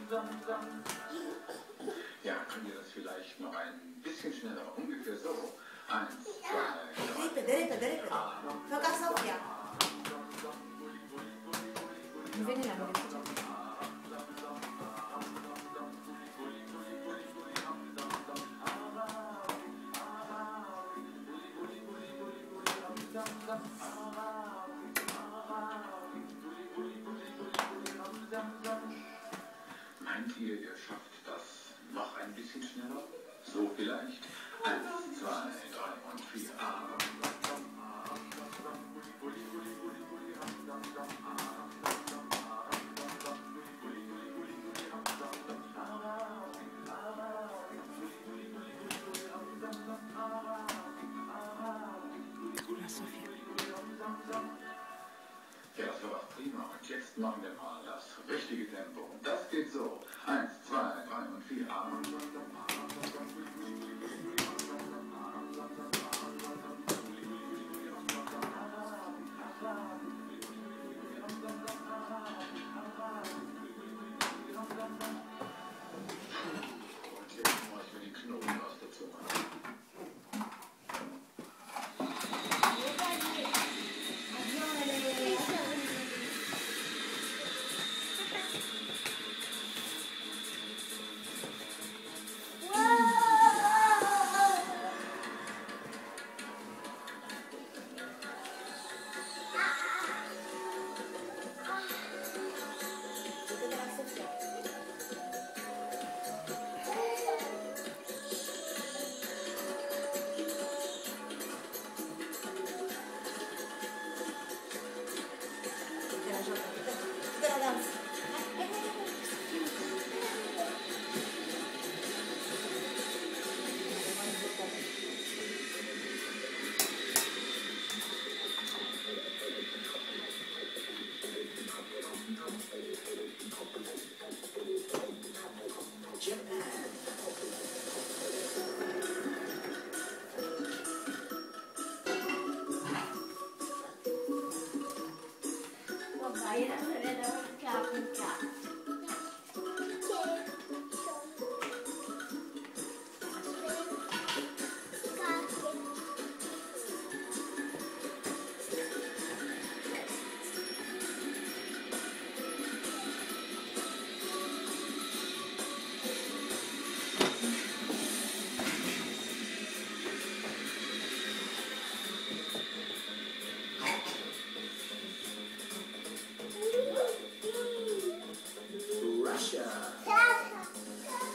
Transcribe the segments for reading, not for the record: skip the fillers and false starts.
Ja, können wir das vielleicht noch ein bisschen schneller? Ungefähr so. 1, 2, 3. Repede, repede, repede. Fă ca Sofia. Nu vine la mine. Meint ihr, ihr schafft das noch ein bisschen schneller? So vielleicht? 1, 2, 3 und 4. Ja, das war doch prima. Und jetzt machen wir mal das richtige Tempo. Das geht so. 1, 2, 3 und 4. Und jetzt mache ich mir die Knoten aus der Zunge.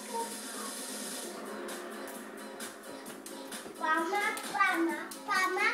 Mama, mama, mama.